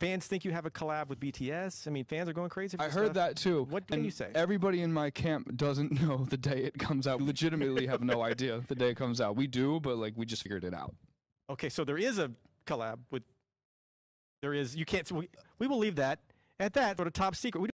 fans think you have a collab with BTS. I mean, fans are going crazy for I this heard stuff. that too. What can you say? Everybody in my camp doesn't know the day it comes out. We legitimately have no idea the day it comes out. We do, but like we just figured it out. Okay, so there is a collab with. There is. You can't. We will leave that at that. Sort of top secret. We don't.